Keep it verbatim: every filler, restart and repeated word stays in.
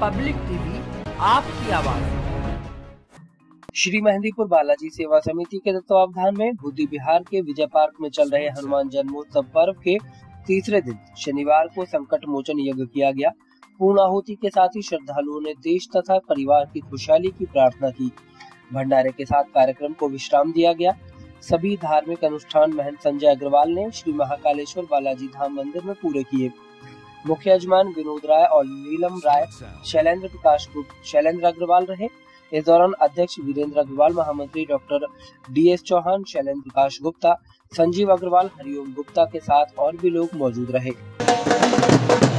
Public TV, आपकी आवाज। श्री मेहंदीपुर बालाजी सेवा समिति के तत्वावधान में बुद्धि विहार के विजय पार्क में चल रहे हनुमान जन्मोत्सव पर्व के तीसरे दिन शनिवार को संकट मोचन यज्ञ किया गया। पूर्णाहुति के साथ ही श्रद्धालुओं ने देश तथा परिवार की खुशहाली की प्रार्थना की। भंडारे के साथ कार्यक्रम को विश्राम दिया गया। सभी धार्मिक अनुष्ठान महंत संजय अग्रवाल ने श्री महाकालेश्वर बालाजी धाम मंदिर में पूरे किए। मुख्य यजमान विनोद राय और नीलम राय, शैलेंद्र प्रकाश गुप्त, शैलेंद्र अग्रवाल रहे। इस दौरान अध्यक्ष वीरेंद्र अग्रवाल, महामंत्री doctor D S Chauhan, Shailendra Prakash Gupta, Sanjeev Agarwal, Hariom Gupta के साथ और भी लोग मौजूद रहे।